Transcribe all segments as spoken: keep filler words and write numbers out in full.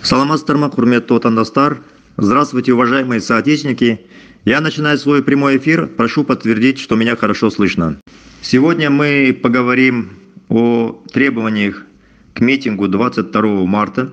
Саламатсыздар, құрметті отандастар. Здравствуйте, уважаемые соотечественники. Я начинаю свой прямой эфир. Прошу подтвердить, что меня хорошо слышно. Сегодня мы поговорим о требованиях к митингу двадцать второго марта.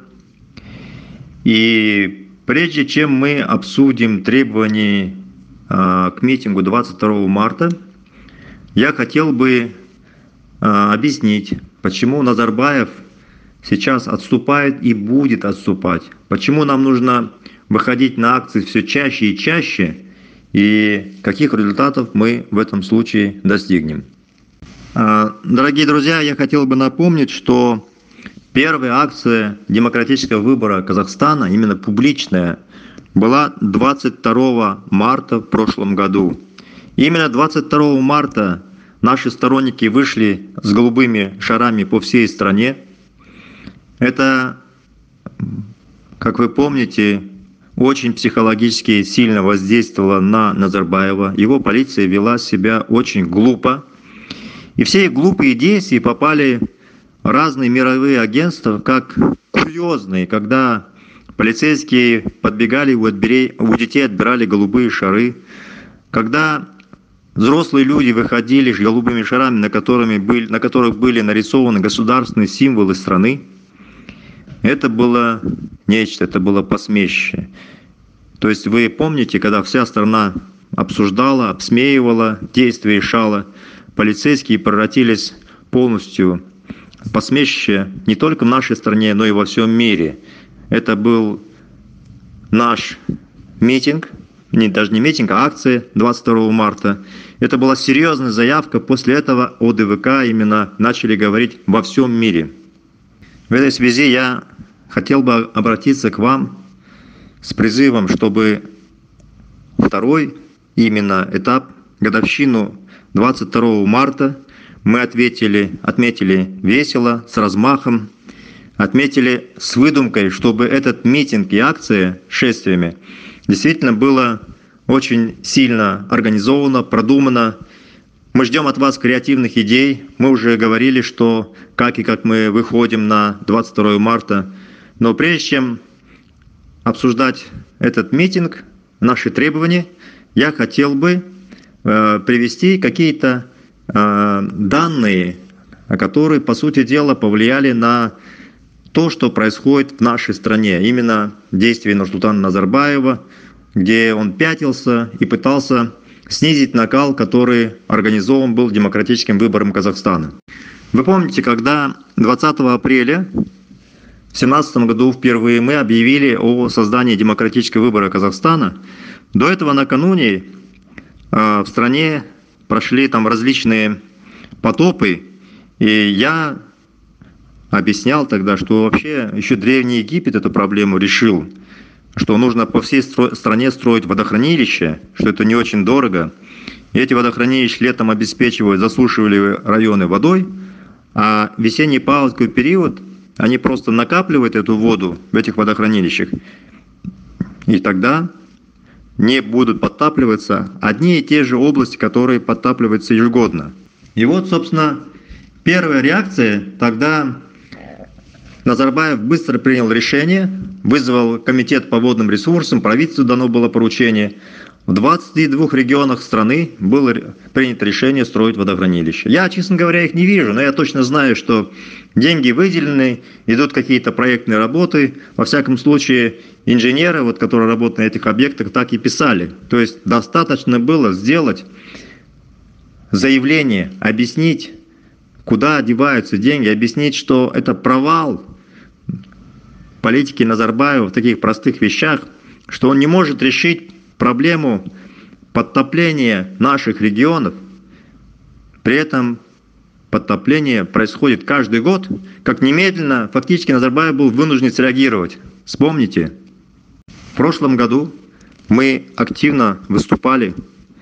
И прежде чем мы обсудим требования э, к митингу двадцать второго марта, я хотел бы э, объяснить, почему Назарбаев сейчас отступает и будет отступать. Почему нам нужно выходить на акции все чаще и чаще, и каких результатов мы в этом случае достигнем. Дорогие друзья, я хотел бы напомнить, что первая акция демократического выбора Казахстана, именно публичная, была двадцать второго марта в прошлом году. И именно двадцать второго марта наши сторонники вышли с голубыми шарами по всей стране. Это, как вы помните, очень психологически сильно воздействовало на Назарбаева. Его полиция вела себя очень глупо. И все их глупые действия попали в разные мировые агентства как курьезные, когда полицейские подбегали, у детей отбирали голубые шары, когда взрослые люди выходили с голубыми шарами, на, которыми были, на которых были нарисованы государственные символы страны. Это было нечто, это было посмешище. То есть вы помните, когда вся страна обсуждала, обсмеивала действия Шала, полицейские превратились полностью в посмешище не только в нашей стране, но и во всем мире. Это был наш митинг, не, даже не митинг, а акция двадцать второго марта. Это была серьезная заявка, после этого о ДВК именно начали говорить во всем мире. В этой связи я хотел бы обратиться к вам с призывом, чтобы второй именно этап, годовщину двадцать второго марта, мы ответили, отметили весело, с размахом, отметили с выдумкой, чтобы этот митинг и акция с шествиями действительно было очень сильно организовано, продумано. Мы ждем от вас креативных идей. Мы уже говорили, что как и как мы выходим на двадцать второго марта. Но прежде чем обсуждать этот митинг, наши требования, я хотел бы э, привести какие-то э, данные, которые, по сути дела, повлияли на то, что происходит в нашей стране. Именно действия Нурсултана Назарбаева, где он пятился и пытался снизить накал, который организован был демократическим выбором Казахстана. Вы помните, когда двадцатого апреля в две тысячи семнадцатом году впервые мы объявили о создании демократического выбора Казахстана, до этого накануне э, в стране прошли там различные потопы, и я объяснял тогда, что вообще еще Древний Египет эту проблему решил, что нужно по всей стране строить водохранилища, что это не очень дорого. И эти водохранилища летом обеспечивают засушиваемые районы водой, а весенний паводковый период они просто накапливают эту воду в этих водохранилищах, и тогда не будут подтапливаться одни и те же области, которые подтапливаются ежегодно. И вот, собственно, первая реакция тогда. Назарбаев быстро принял решение, вызвал комитет по водным ресурсам, правительству дано было поручение. В двадцати двух регионах страны было принято решение строить водохранилища. Я, честно говоря, их не вижу, но я точно знаю, что деньги выделены, идут какие-то проектные работы. Во всяком случае, инженеры, вот, которые работают на этих объектах, так и писали. То есть достаточно было сделать заявление, объяснить, куда одеваются деньги, объяснить, что это провал политики Назарбаева в таких простых вещах, что он не может решить проблему подтопления наших регионов. При этом подтопление происходит каждый год, как немедленно фактически Назарбаев был вынужден среагировать. Вспомните, в прошлом году мы активно выступали,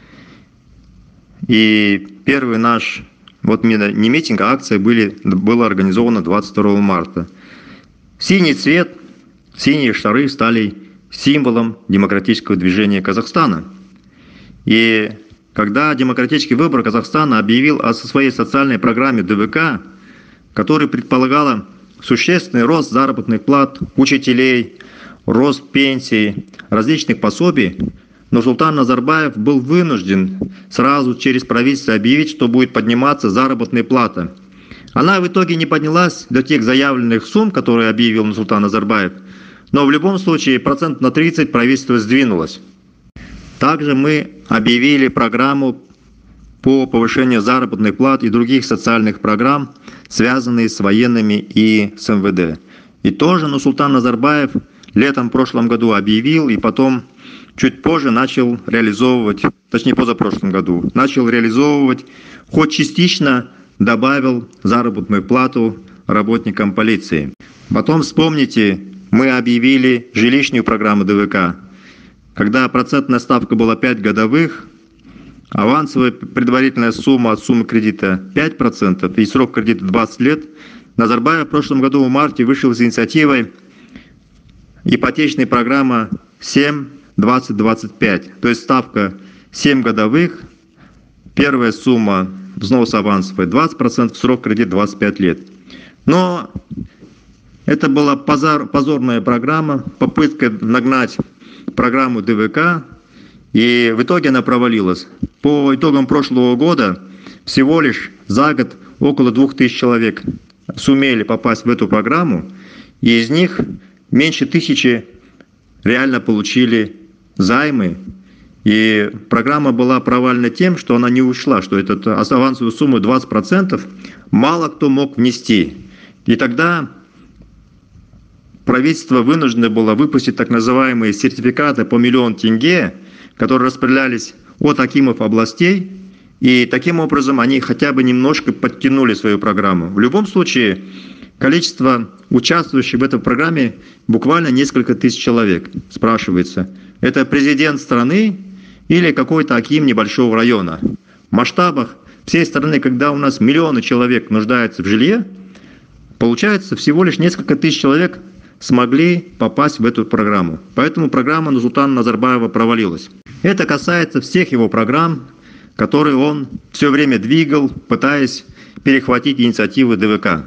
и первый наш Вот не митинг, а акция были, была организована двадцать второго марта. Синий цвет, синие шары стали символом демократического движения Казахстана. И когда демократический выбор Казахстана объявил о своей социальной программе ДВК, которая предполагала существенный рост заработных плат учителей, рост пенсий, различных пособий, Нурсултан Назарбаев был вынужден сразу через правительство объявить, что будет подниматься заработная плата. Она в итоге не поднялась до тех заявленных сумм, которые объявил Нурсултан Назарбаев, но в любом случае процент на тридцать правительство сдвинулось. Также мы объявили программу по повышению заработных плат и других социальных программ, связанные с военными и с эм вэ дэ. И тоже Нурсултан Назарбаев летом в прошлом году объявил и потом чуть позже начал реализовывать, точнее позапрошлом году, начал реализовывать, хоть частично добавил заработную плату работникам полиции. Потом вспомните, мы объявили жилищную программу дэ вэ ка, когда процентная ставка была пять годовых, авансовая предварительная сумма от суммы кредита пять процентов и срок кредита двадцать лет. Назарбаев в прошлом году в марте вышел с инициативой ипотечная программа семь двадцать двадцать пять, то есть ставка семь годовых, первая сумма взноса авансовая двадцать процентов, срок кредита двадцать пять лет. Но это была позор, позорная программа, попытка нагнать программу дэ вэ ка, и в итоге она провалилась. По итогам прошлого года всего лишь за год около двух тысяч человек сумели попасть в эту программу, и из них меньше тысячи реально получили займы. И программа была провалена тем, что она не ушла, что эту авансовую сумму двадцать процентов мало кто мог внести. И тогда правительство вынуждено было выпустить так называемые сертификаты по миллион тенге, которые распределялись от акимов областей, и таким образом они хотя бы немножко подтянули свою программу. В любом случае, количество участвующих в этой программе буквально несколько тысяч человек. Спрашивается, это президент страны или какой-то аким небольшого района? В масштабах всей страны, когда у нас миллионы человек нуждаются в жилье, получается, всего лишь несколько тысяч человек смогли попасть в эту программу. Поэтому программа Нурсултана Назарбаева провалилась. Это касается всех его программ, которые он все время двигал, пытаясь перехватить инициативы дэ вэ ка.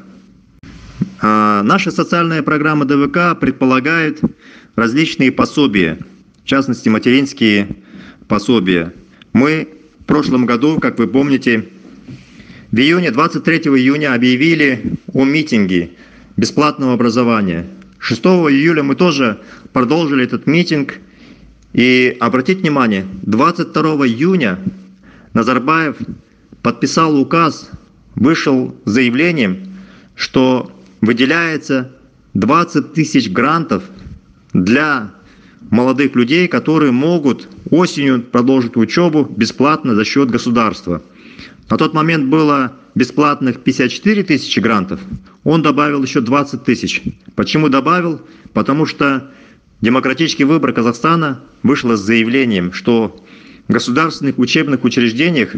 А наша социальная программа дэ вэ ка предполагает различные пособия, в частности материнские пособия. Мы в прошлом году, как вы помните, в июне, двадцать третьего июня объявили о митинге бесплатного образования. шестого июля мы тоже продолжили этот митинг. И обратите внимание, двадцать второго июня Назарбаев подписал указ, вышел с заявлением, что выделяется двадцать тысяч грантов для молодых людей, которые могут осенью продолжить учебу бесплатно за счет государства. На тот момент было бесплатных пятьдесят четыре тысячи грантов, он добавил еще двадцать тысяч. Почему добавил? Потому что Демократический выбор Казахстана вышла с заявлением, что в государственных учебных учреждениях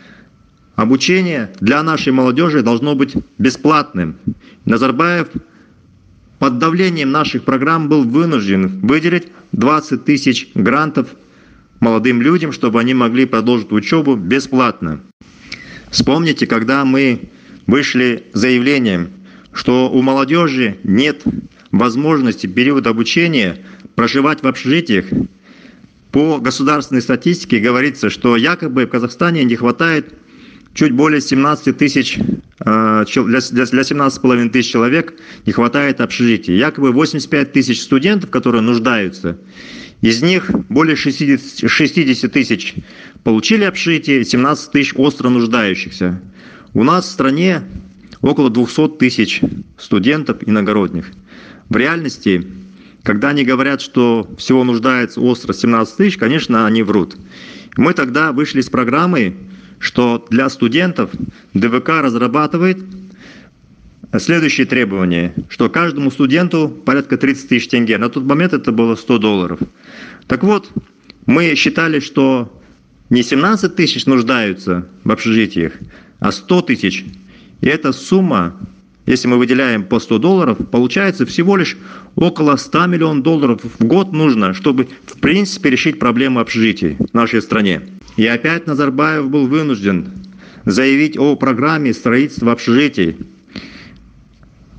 обучение для нашей молодежи должно быть бесплатным. Назарбаев под давлением наших программ был вынужден выделить двадцать тысяч грантов молодым людям, чтобы они могли продолжить учебу бесплатно. Вспомните, когда мы вышли с заявлением, что у молодежи нет возможности в период обучения проживать в общежитиях. По государственной статистике говорится, что якобы в Казахстане не хватает чуть более семнадцати тысяч, для семнадцати с половиной тысяч человек не хватает общежитий. Якобы восемьдесят пять тысяч студентов, которые нуждаются, из них более шестидесяти тысяч получили общежитие, семнадцать тысяч остро нуждающихся. У нас в стране около двухсот тысяч студентов иногородних. В реальности, когда они говорят, что всего нуждается остро семнадцать тысяч, конечно, они врут. Мы тогда вышли с программой, что для студентов дэ вэ ка разрабатывает следующие требования, что каждому студенту порядка тридцать тысяч тенге. На тот момент это было сто долларов. Так вот, мы считали, что не семнадцать тысяч нуждаются в общежитиях, а сто тысяч. И эта сумма, если мы выделяем по сто долларов, получается всего лишь около ста миллионов долларов в год нужно, чтобы в принципе решить проблему общежитий в нашей стране. И опять Назарбаев был вынужден заявить о программе строительства общежитий.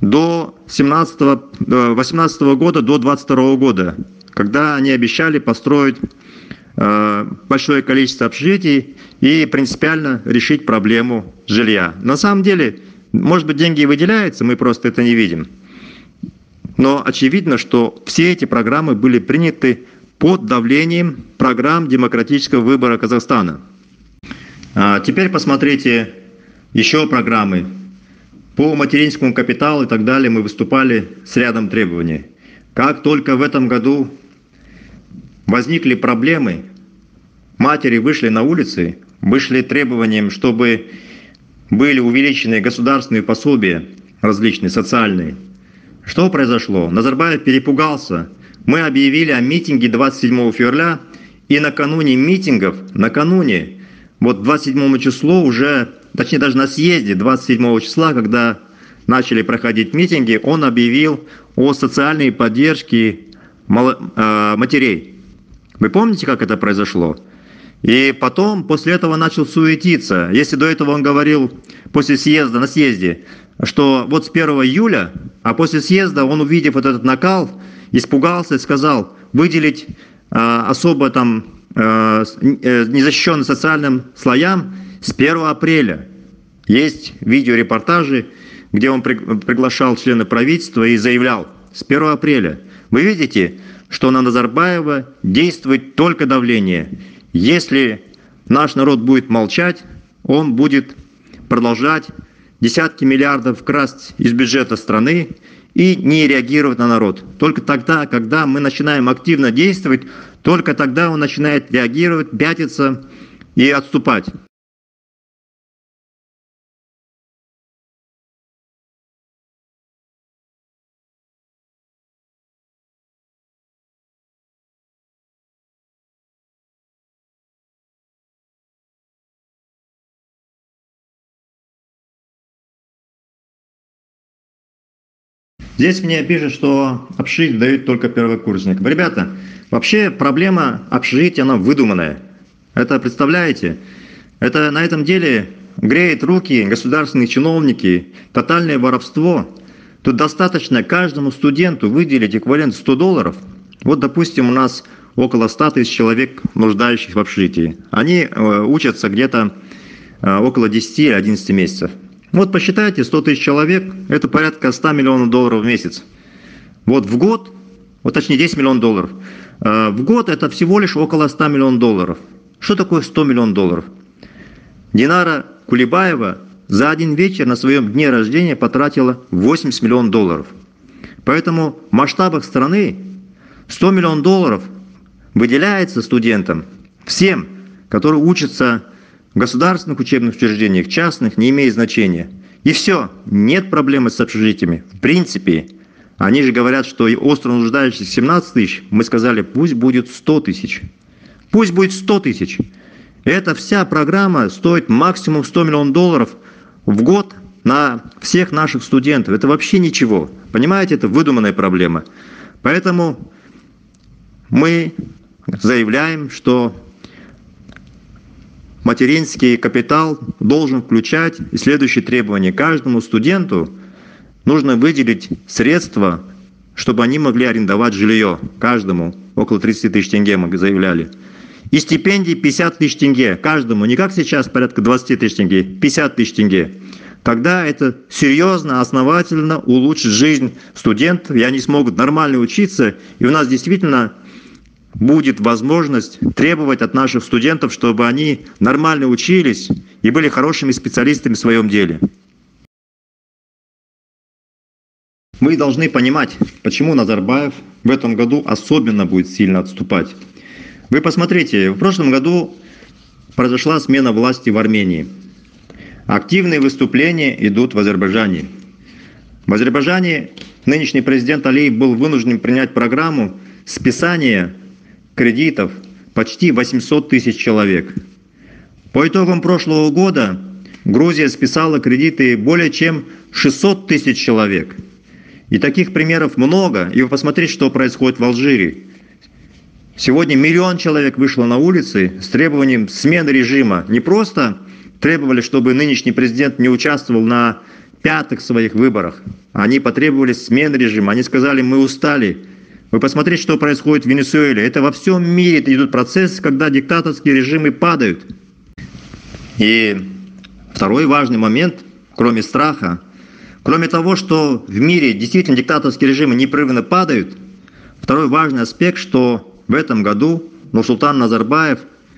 до восемнадцатого года, до двадцать второго года, когда они обещали построить большое количество общежитий и принципиально решить проблему жилья. На самом деле, может быть, деньги и выделяются, мы просто это не видим. Но очевидно, что все эти программы были приняты под давлением программ демократического выбора Казахстана. А теперь посмотрите еще программы. По материнскому капиталу и так далее мы выступали с рядом требований. Как только в этом году возникли проблемы, матери вышли на улицы, вышли требованием, чтобы были увеличены государственные пособия различные, социальные. Что произошло? Назарбаев перепугался. Мы объявили о митинге двадцать седьмого февраля, и накануне митингов, накануне, вот двадцать седьмого числа уже, точнее даже на съезде двадцать седьмого числа, когда начали проходить митинги, он объявил о социальной поддержке матерей. Вы помните, как это произошло? И потом, после этого начал суетиться. Если до этого он говорил после съезда, на съезде, что вот с первого июля, а после съезда он, увидев вот этот накал, испугался и сказал выделить э, особо там э, незащищенным социальным слоям с первого апреля. Есть видеорепортажи, где он при, приглашал членов правительства и заявлял с первого апреля. Вы видите, что на Назарбаева действует только давление. Если наш народ будет молчать, он будет продолжать десятки миллиардов красть из бюджета страны и не реагировать на народ. Только тогда, когда мы начинаем активно действовать, только тогда он начинает реагировать, пятиться и отступать. Здесь мне пишут, что общежитие дают только первокурсникам. Ребята, вообще проблема общежития, она выдуманная. Это представляете? Это на этом деле греет руки государственные чиновники, тотальное воровство. Тут достаточно каждому студенту выделить эквивалент сто долларов. Вот, допустим, у нас около ста тысяч человек, нуждающихся в общежитии. Они учатся где-то около десяти-одиннадцати месяцев. Вот посчитайте, сто тысяч человек, это порядка ста миллионов долларов в месяц. Вот в год, вот точнее десять миллионов долларов, в год это всего лишь около ста миллионов долларов. Что такое сто миллионов долларов? Динара Кулебаева за один вечер на своем дне рождения потратила восемьдесят миллионов долларов. Поэтому в масштабах страны сто миллионов долларов выделяется студентам, всем, которые учатся в государственных учебных учреждениях, частных, не имеет значения. И все, нет проблемы с общежитиями. В принципе, они же говорят, что и остро нуждающихся семнадцать тысяч, мы сказали, пусть будет сто тысяч. Пусть будет сто тысяч. Эта вся программа стоит максимум сто миллионов долларов в год на всех наших студентов. Это вообще ничего. Понимаете, это выдуманная проблема. Поэтому мы заявляем, что материнский капитал должен включать следующие требования. Каждому студенту нужно выделить средства, чтобы они могли арендовать жилье. Каждому около тридцати тысяч тенге мы заявляли. И стипендии пятьдесят тысяч тенге. Каждому, не как сейчас, порядка двадцати тысяч тенге, пятьдесят тысяч тенге. Тогда это серьезно, основательно улучшит жизнь студентов, и они смогут нормально учиться, и у нас действительно будет возможность требовать от наших студентов, чтобы они нормально учились и были хорошими специалистами в своем деле. Мы должны понимать, почему Назарбаев в этом году особенно будет сильно отступать. Вы посмотрите, в прошлом году произошла смена власти в Армении. Активные выступления идут в Азербайджане. В Азербайджане нынешний президент Алиев был вынужден принять программу списания кредитов почти восемьсот тысяч человек. По итогам прошлого года Грузия списала кредиты более чем шестьсот тысяч человек. И таких примеров много. И вы посмотрите, что происходит в Алжире. Сегодня миллион человек вышло на улицы с требованием смены режима. Не просто требовали, чтобы нынешний президент не участвовал на пятых своих выборах. Они потребовали смены режима, они сказали, мы устали. Вы посмотрите, что происходит в Венесуэле. Это во всем мире идут процессы, когда диктаторские режимы падают. И второй важный момент, кроме страха, кроме того, что в мире действительно диктаторские режимы непрерывно падают, второй важный аспект, что в этом году Нурсултан Назарбаев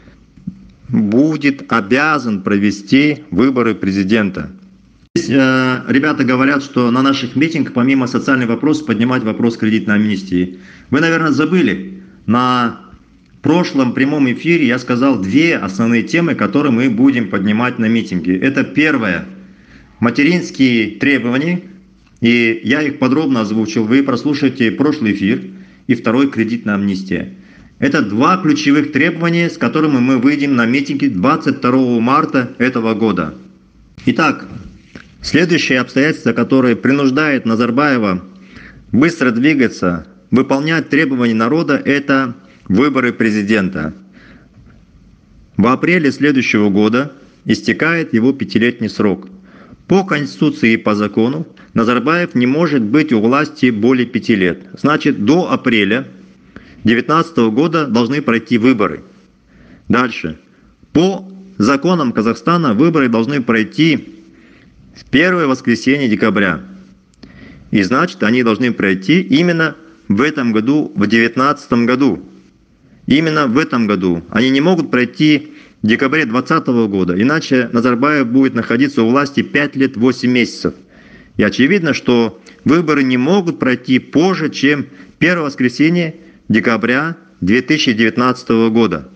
будет обязан провести выборы президента. Здесь э, ребята говорят, что на наших митингах помимо социальных вопросов поднимать вопрос кредитной амнистии. Вы, наверное, забыли, на прошлом прямом эфире я сказал две основные темы, которые мы будем поднимать на митинге. Это первое – материнские требования, и я их подробно озвучил, вы прослушайте прошлый эфир, и второй – кредитная амнистия. Это два ключевых требования, с которыми мы выйдем на митинге двадцать второго марта этого года. Итак, следующее обстоятельство, которое принуждает Назарбаева быстро двигаться, выполнять требования народа, это выборы президента. В апреле следующего года истекает его пятилетний срок. По Конституции и по закону Назарбаев не может быть у власти более пяти лет. Значит, до апреля две тысячи девятнадцатого года должны пройти выборы. Дальше. По законам Казахстана выборы должны пройти в первое воскресенье декабря. И значит, они должны пройти именно в этом году, в две тысячи девятнадцатом году. Именно в этом году. Они не могут пройти в декабре две тысячи двадцатого года, иначе Назарбаев будет находиться у власти пять лет восемь месяцев. И очевидно, что выборы не могут пройти позже, чем первое воскресенье декабря две тысячи девятнадцатого года.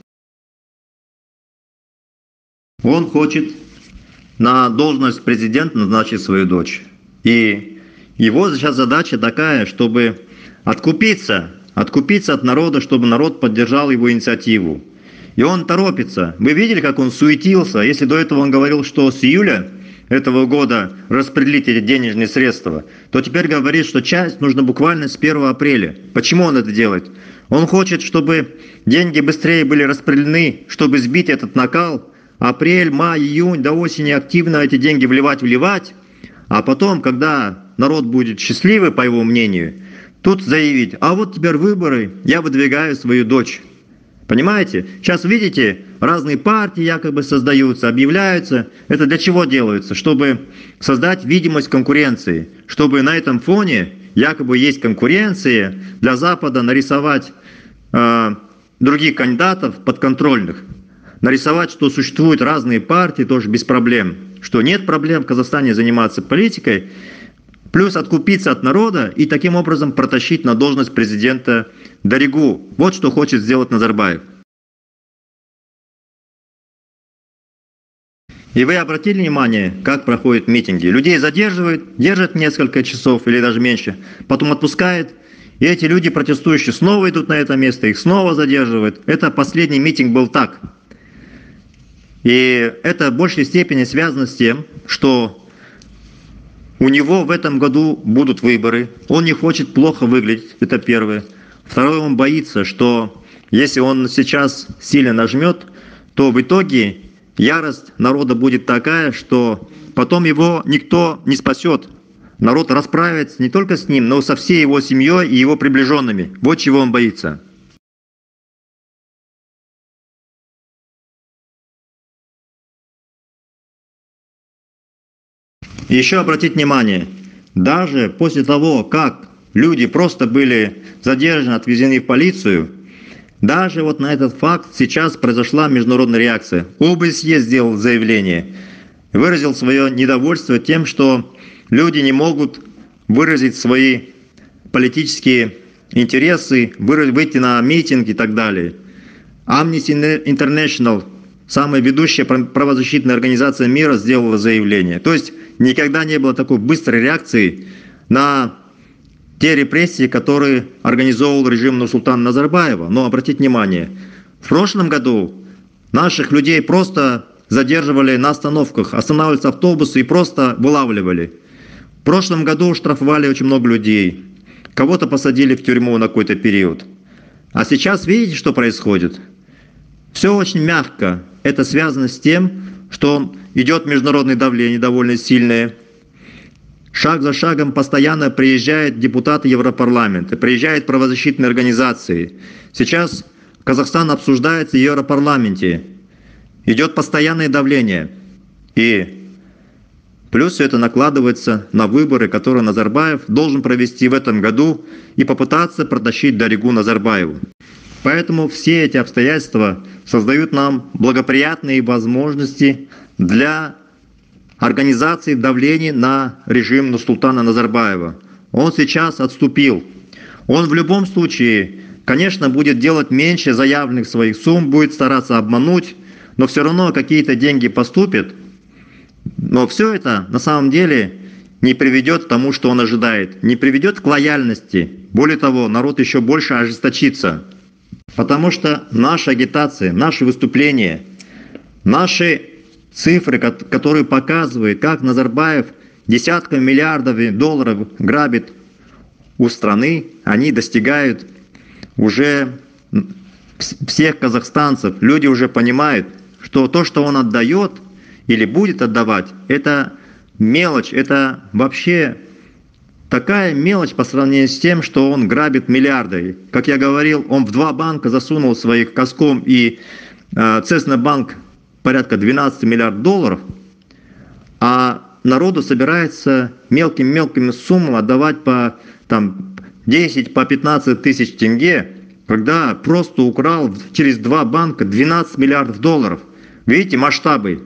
Он хочет на должность президента назначить свою дочь. И его сейчас задача такая, чтобы откупиться, откупиться от народа, чтобы народ поддержал его инициативу. И он торопится. Вы видели, как он суетился? Если до этого он говорил, что с июля этого года распределить эти денежные средства, то теперь говорит, что часть нужно буквально с первого апреля. Почему он это делает? Он хочет, чтобы деньги быстрее были распределены, чтобы сбить этот накал. Апрель, май, июнь, до осени активно эти деньги вливать, вливать. А потом, когда народ будет счастливый, по его мнению, тут заявить, а вот теперь выборы, я выдвигаю свою дочь. Понимаете? Сейчас, видите, разные партии якобы создаются, объявляются. Это для чего делается? Чтобы создать видимость конкуренции. Чтобы на этом фоне якобы есть конкуренция, для Запада нарисовать э, других кандидатов подконтрольных. Нарисовать, что существуют разные партии, тоже без проблем. Что нет проблем в Казахстане заниматься политикой. Плюс откупиться от народа и таким образом протащить на должность президента Даригу. Вот что хочет сделать Назарбаев. И вы обратили внимание, как проходят митинги? Людей задерживают, держат несколько часов или даже меньше, потом отпускают. И эти люди, протестующие, снова идут на это место, их снова задерживают. Это последний митинг был так. И это в большей степени связано с тем, что у него в этом году будут выборы. Он не хочет плохо выглядеть, это первое. Второе, он боится, что если он сейчас сильно нажмет, то в итоге ярость народа будет такая, что потом его никто не спасет. Народ расправится не только с ним, но и со всей его семьей и его приближенными. Вот чего он боится. И еще обратить внимание, даже после того, как люди просто были задержаны, отвезены в полицию, даже вот на этот факт сейчас произошла международная реакция. ОБСЕ сделал заявление, выразил свое недовольство тем, что люди не могут выразить свои политические интересы, выйти на митинг и так далее. Amnesty International, самая ведущая правозащитная организация мира, сделала заявление. То есть никогда не было такой быстрой реакции на те репрессии, которые организовывал режим Нурсултана Назарбаева. Но обратите внимание, в прошлом году наших людей просто задерживали на остановках, останавливались автобусы и просто вылавливали. В прошлом году штрафовали очень много людей, кого-то посадили в тюрьму на какой-то период. А сейчас видите, что происходит? Все очень мягко. Это связано с тем, что идет международное давление довольно сильное. Шаг за шагом постоянно приезжают депутаты Европарламента, приезжают правозащитные организации. Сейчас Казахстан обсуждается в Европарламенте. Идет постоянное давление. И плюс все это накладывается на выборы, которые Назарбаев должен провести в этом году и попытаться протащить Даригу Назарбаеву. Поэтому все эти обстоятельства создают нам благоприятные возможности для организации давления на режим Нурсултана Назарбаева. Он сейчас отступил. Он в любом случае, конечно, будет делать меньше заявленных своих сумм, будет стараться обмануть, но все равно какие-то деньги поступят. Но все это на самом деле не приведет к тому, что он ожидает, не приведет к лояльности. Более того, народ еще больше ожесточится. Потому что наша агитация, наши выступления, наши цифры, которые показывают, как Назарбаев десятками миллиардов долларов грабит у страны, они достигают уже всех казахстанцев. Люди уже понимают, что то, что он отдает или будет отдавать, это мелочь, это вообще такая мелочь по сравнению с тем, что он грабит миллиарды. Как я говорил, он в два банка засунул своих Казком и э, Цеснобанк порядка двенадцать миллиардов долларов, а народу собирается мелкими-мелкими суммами отдавать по там, десять, по пятнадцать тысяч тенге, когда просто украл через два банка двенадцать миллиардов долларов. Видите масштабы?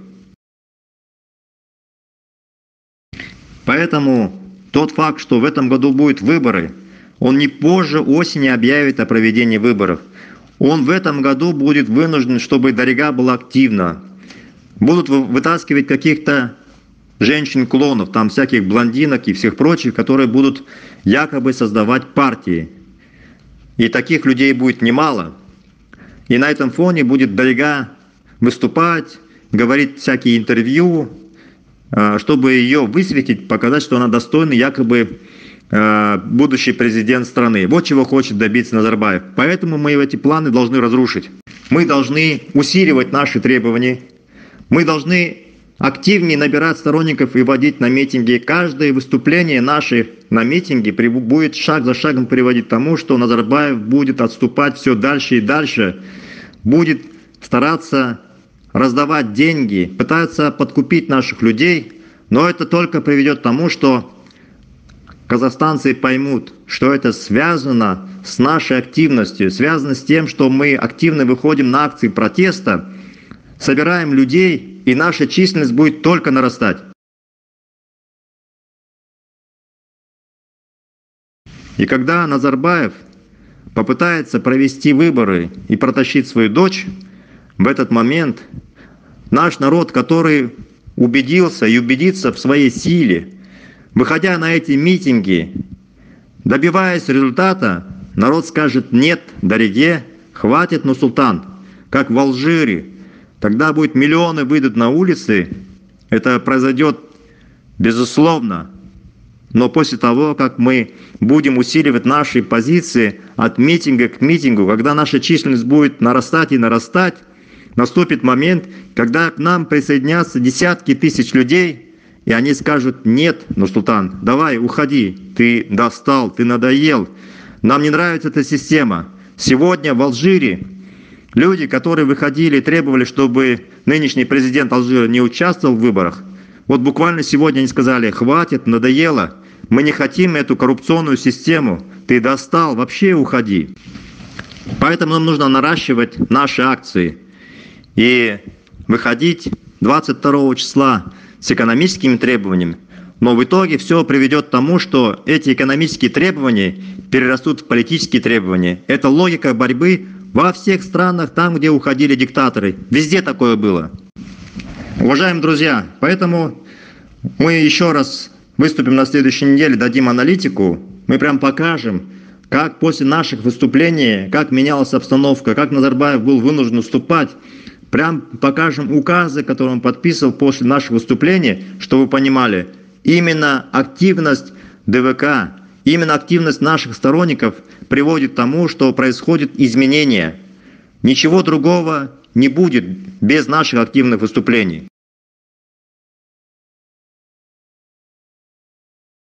Поэтому тот факт, что в этом году будут выборы, он не позже осени объявит о проведении выборов. Он в этом году будет вынужден, чтобы Дарига была активна. Будут вытаскивать каких-то женщин-клонов, там всяких блондинок и всех прочих, которые будут якобы создавать партии. И таких людей будет немало. И на этом фоне будет Дарига выступать, говорить всякие интервью, чтобы ее высветить, показать, что она достойна якобы будущий президент страны. Вот чего хочет добиться Назарбаев. Поэтому мы эти планы должны разрушить. Мы должны усиливать наши требования. Мы должны активнее набирать сторонников и водить на митинги. Каждое выступление наше на митинге будет шаг за шагом приводить к тому, что Назарбаев будет отступать все дальше и дальше, будет стараться раздавать деньги, пытаться подкупить наших людей, но это только приведет к тому, что казахстанцы поймут, что это связано с нашей активностью, связано с тем, что мы активно выходим на акции протеста, собираем людей, и наша численность будет только нарастать. И когда Назарбаев попытается провести выборы и протащить свою дочь, в этот момент наш народ, который убедился и убедится в своей силе, выходя на эти митинги, добиваясь результата, народ скажет: нет, Дариге, хватит, Нурсултан, как в Алжире. Тогда будет миллионы выйдут на улицы, это произойдет безусловно. Но после того, как мы будем усиливать наши позиции от митинга к митингу, когда наша численность будет нарастать и нарастать, наступит момент, когда к нам присоединятся десятки тысяч людей, и они скажут: нет, Нурсултан, давай, уходи, ты достал, ты надоел, нам не нравится эта система. Сегодня в Алжире люди, которые выходили и требовали, чтобы нынешний президент Алжира не участвовал в выборах, вот буквально сегодня они сказали: хватит, надоело, мы не хотим эту коррупционную систему, ты достал, вообще уходи. Поэтому нам нужно наращивать наши акции и выходить двадцать второго числа с экономическими требованиями, но в итоге все приведет к тому, что эти экономические требования перерастут в политические требования. Это логика борьбы во всех странах, там, где уходили диктаторы. Везде такое было. Уважаемые друзья, поэтому мы еще раз выступим на следующей неделе, дадим аналитику, мы прям покажем, как после наших выступлений, как менялась обстановка, как Назарбаев был вынужден уступать. Прям покажем указы, которые он подписывал после наших выступлений, чтобы вы понимали, именно активность ДВК, именно активность наших сторонников приводит к тому, что происходит изменение. Ничего другого не будет без наших активных выступлений.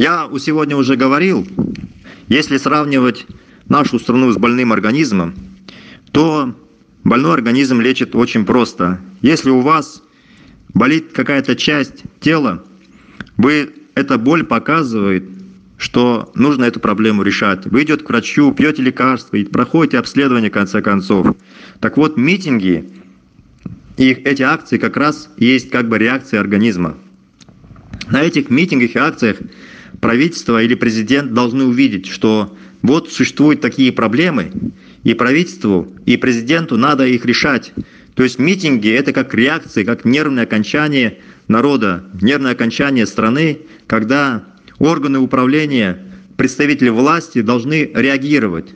Я сегодня уже говорил, если сравнивать нашу страну с больным организмом, то больной организм лечит очень просто. Если у вас болит какая-то часть тела, вы, эта боль показывает, что нужно эту проблему решать. Вы идете к врачу, пьете лекарства и проходите обследование в конце концов. Так вот, митинги и эти акции как раз есть как бы реакция организма. На этих митингах и акциях правительство или президент должны увидеть, что вот существуют такие проблемы, и правительству, и президенту надо их решать. То есть митинги – это как реакция, как нервное окончание народа, нервное окончание страны, когда органы управления, представители власти должны реагировать.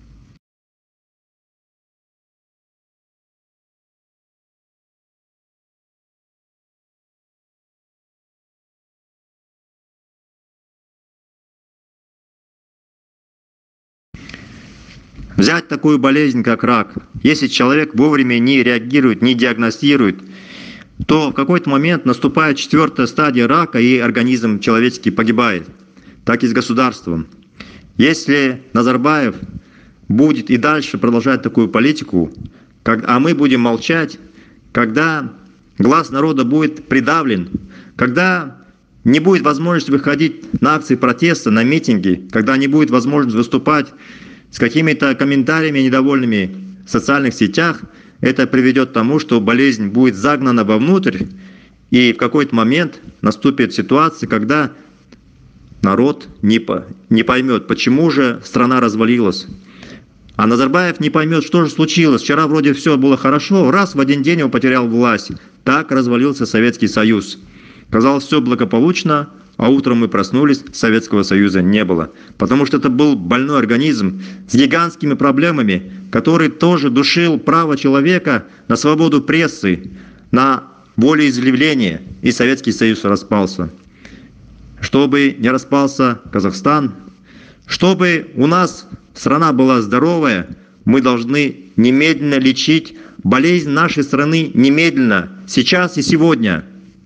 Взять такую болезнь, как рак. Если человек вовремя не реагирует, не диагностирует, то в какой-то момент наступает четвертая стадия рака, и организм человеческий погибает. Так и с государством. Если Назарбаев будет и дальше продолжать такую политику, а мы будем молчать, когда глаз народа будет придавлен, когда не будет возможности выходить на акции протеста, на митинги, когда не будет возможности выступать с какими-то комментариями недовольными в социальных сетях, это приведет к тому, что болезнь будет загнана вовнутрь, и в какой-то момент наступит ситуация, когда народ не, по, не поймет, почему же страна развалилась. А Назарбаев не поймет, что же случилось. Вчера вроде все было хорошо, раз в один день он потерял власть. Так развалился Советский Союз. Казалось, все благополучно, а утром мы проснулись, Советского Союза не было. Потому что это был больной организм с гигантскими проблемами, который тоже душил право человека на свободу прессы, на волеизъявление, и Советский Союз распался. Чтобы не распался Казахстан, чтобы у нас страна была здоровая, мы должны немедленно лечить болезнь нашей страны, немедленно, сейчас и сегодня.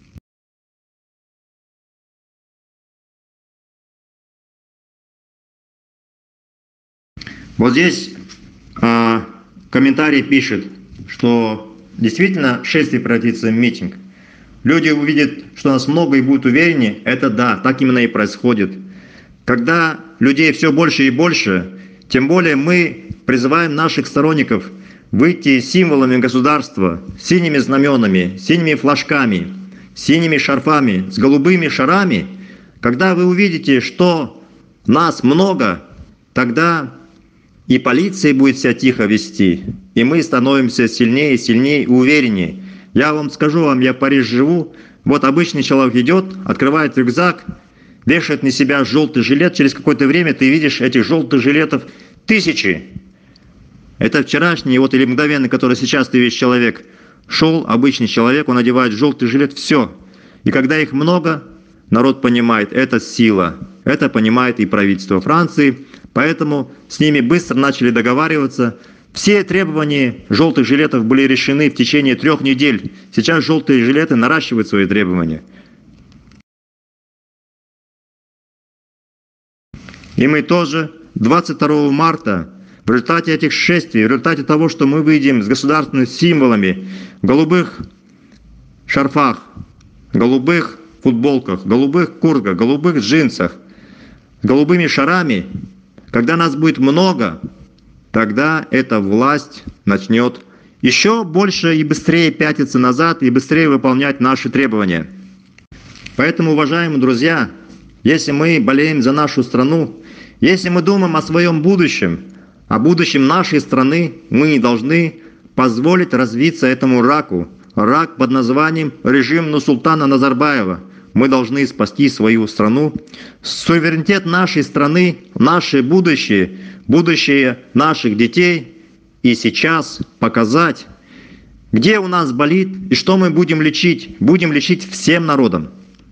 Вот здесь э, комментарий пишет, что действительно шествие превратится в митинг. Люди увидят, что нас много и будут уверены, это да, так именно и происходит. Когда людей все больше и больше, тем более мы призываем наших сторонников выйти символами государства, синими знаменами, синими флажками, синими шарфами, с голубыми шарами. Когда вы увидите, что нас много, тогда и полиция будет себя тихо вести, и мы становимся сильнее, сильнее и увереннее. Я вам скажу, вам, я в Париже живу, вот обычный человек идет, открывает рюкзак, вешает на себя желтый жилет, через какое-то время ты видишь этих желтых жилетов тысячи. Это вчерашний, вот или мгновенный, который сейчас ты видишь человек, шел, обычный человек, он одевает желтый жилет, все. И когда их много, народ понимает, это сила, это понимает и правительство Франции, поэтому с ними быстро начали договариваться. Все требования желтых жилетов были решены в течение трех недель. Сейчас желтые жилеты наращивают свои требования. И мы тоже двадцать второго марта в результате этих шествий, в результате того, что мы выйдем с государственными символами в голубых шарфах, голубых футболках, голубых куртках, голубых джинсах, с голубыми шарами, когда нас будет много, тогда эта власть начнет еще больше и быстрее пятиться назад и быстрее выполнять наши требования. Поэтому, уважаемые друзья, если мы болеем за нашу страну, если мы думаем о своем будущем, о будущем нашей страны, мы не должны позволить развиться этому раку. Рак под названием режим Нурсултана Назарбаева. Мы должны спасти свою страну. Суверенитет нашей страны, наше будущее, будущее наших детей. И сейчас показать, где у нас болит и что мы будем лечить. Будем лечить всем народом.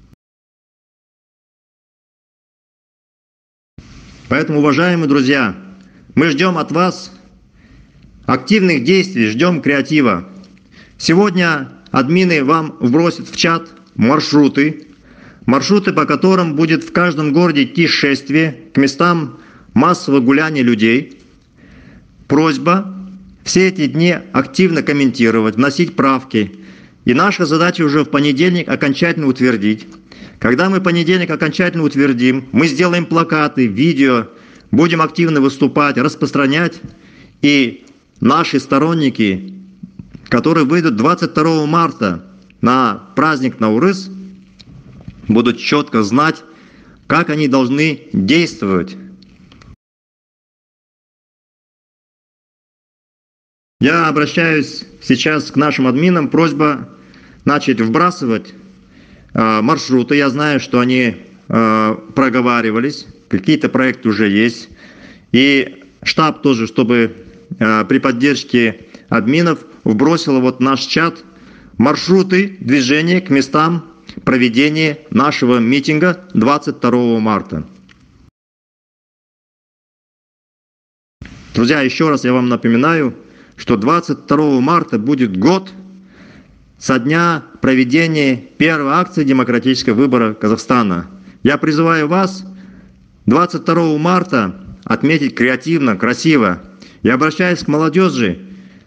Поэтому, уважаемые друзья, мы ждем от вас активных действий, ждем креатива. Сегодня админы вам вбросят в чат маршруты, маршруты, по которым будет в каждом городе идти шествие к местам массового гуляния людей. Просьба все эти дни активно комментировать, вносить правки. И наша задача уже в понедельник окончательно утвердить. Когда мы в понедельник окончательно утвердим, мы сделаем плакаты, видео, будем активно выступать, распространять. И наши сторонники, которые выйдут двадцать второго марта на праздник Наурыз, будут четко знать, как они должны действовать. Я обращаюсь сейчас к нашим админам, просьба начать вбрасывать э, маршруты. Я знаю, что они э, проговаривались, какие-то проекты уже есть. И штаб тоже, чтобы э, при поддержке админов вбросил вот в наш чат маршруты движения к местам проведения нашего митинга двадцать второго марта. Друзья, еще раз я вам напоминаю, что двадцать второго марта будет год со дня проведения первой акции демократического выбора Казахстана. Я призываю вас двадцать второго марта отметить креативно, красиво. Я обращаюсь к молодежи,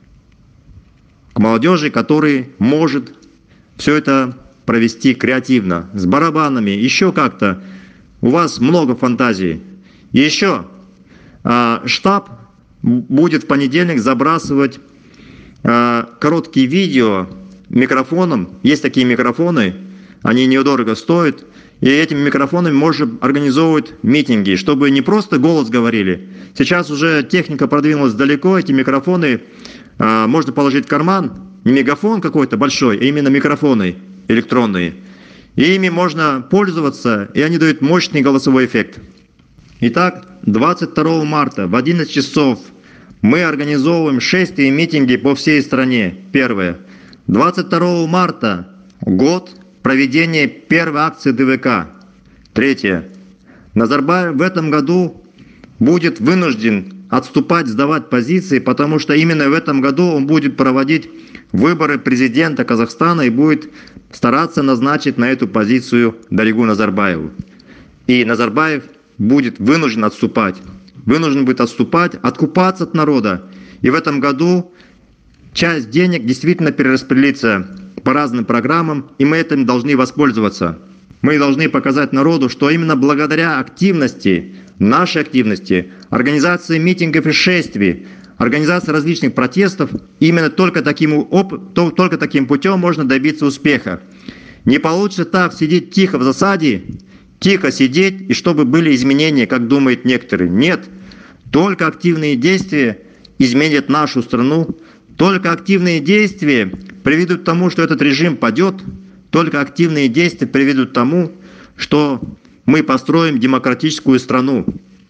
к молодежи, которая может все это провести креативно, с барабанами, еще как-то. У вас много фантазий. И еще штаб будет в понедельник забрасывать э, короткие видео микрофоном. Есть такие микрофоны, они недорого стоят. И этими микрофонами можно организовывать митинги, чтобы не просто голос говорили. Сейчас уже техника продвинулась далеко, эти микрофоны э, можно положить в карман. Не мегафон какой-то большой, а именно микрофоны электронные. И ими можно пользоваться, и они дают мощный голосовой эффект. Итак, двадцать второго марта в одиннадцать часов мы организовываем шествия и митинги по всей стране. Первое. двадцать второго марта год проведения первой акции ДВК. Третье. Назарбаев в этом году будет вынужден отступать, сдавать позиции, потому что именно в этом году он будет проводить выборы президента Казахстана и будет стараться назначить на эту позицию Даригу Назарбаеву. И Назарбаев будет вынужден отступать. Вынужден будет отступать, откупаться от народа. И в этом году часть денег действительно перераспределится по разным программам, и мы этим должны воспользоваться. Мы должны показать народу, что именно благодаря активности, нашей активности, организации митингов и шествий, организации различных протестов, именно только таким, оп, только таким путем можно добиться успеха. Не получится так сидеть тихо в засаде, тихо сидеть, и чтобы были изменения, как думают некоторые. Нет, только активные действия изменят нашу страну, только активные действия приведут к тому, что этот режим падет, только активные действия приведут к тому, что мы построим демократическую страну.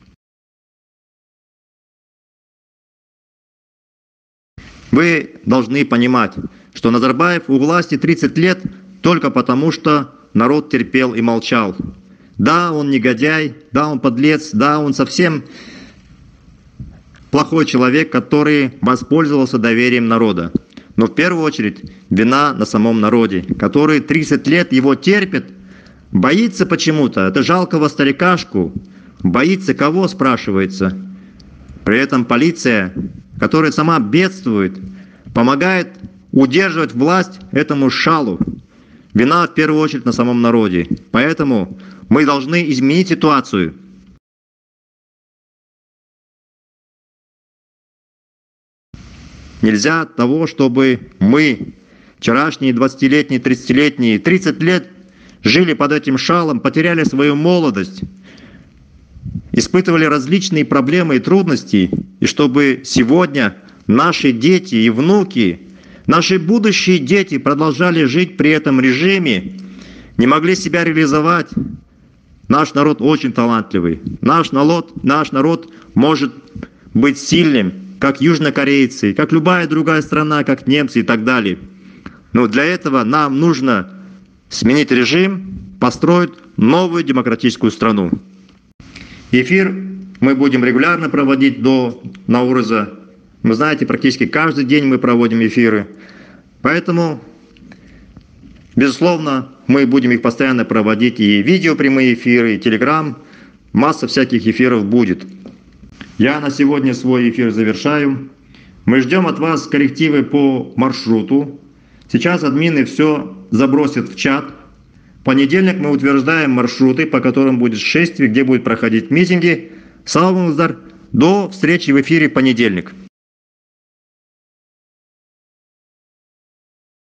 Вы должны понимать, что Назарбаев у власти тридцать лет только потому, что народ терпел и молчал. Да, он негодяй, да, он подлец, да, он совсем плохой человек, который воспользовался доверием народа. Но в первую очередь вина на самом народе, который тридцать лет его терпит, боится почему-то, это жалкого старикашку, боится кого, спрашивается. При этом полиция, которая сама бедствует, помогает удерживать власть этому шалу. Вина в первую очередь на самом народе. Поэтому мы должны изменить ситуацию. Нельзя того, чтобы мы, вчерашние двадцатилетние, тридцатилетние, тридцать лет жили под этим шалом, потеряли свою молодость, испытывали различные проблемы и трудности, и чтобы сегодня наши дети и внуки, наши будущие дети продолжали жить при этом режиме, не могли себя реализовать. Наш народ очень талантливый. Наш народ, наш народ может быть сильным, как южнокорейцы, как любая другая страна, как немцы и так далее. Но для этого нам нужно сменить режим, построить новую демократическую страну. Эфир мы будем регулярно проводить до Наурыза. Вы знаете, практически каждый день мы проводим эфиры. Поэтому Безусловно, мы будем их постоянно проводить, и видео прямые эфиры, и телеграм, масса всяких эфиров будет. Я на сегодня свой эфир завершаю. Мы ждем от вас коррективы по маршруту. Сейчас админы все забросят в чат. В понедельник мы утверждаем маршруты, по которым будет шествие, где будут проходить митинги. Саламуздар. До встречи в эфире в понедельник.